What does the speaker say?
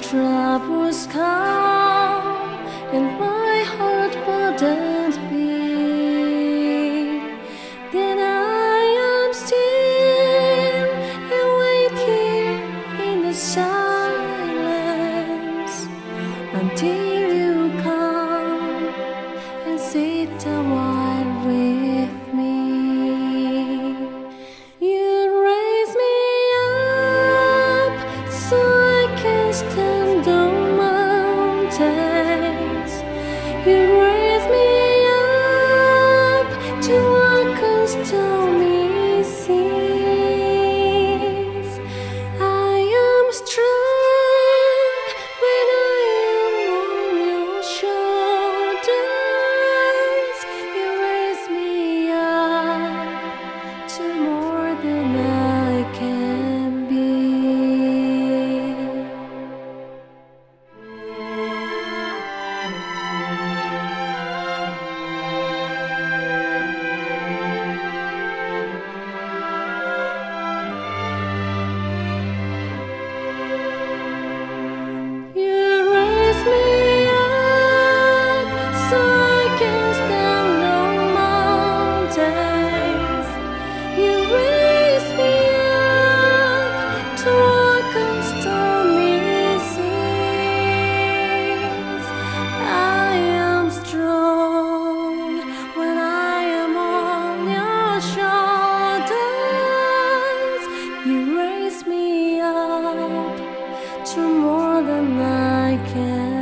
troubles come and my heart burdened be, then I am still and wait here in the silence until you come and sit a while with me. You raise me up so I can stand on mountains. You raise me up to walk on stormy seas. I am strong when I am on your shoulders. You raise me up to more than I can be. You raise me up so I can stand on mountains. You raise me up to walk on stormy seas. I am strong when I am on your shoulders. You raise me up to more than I can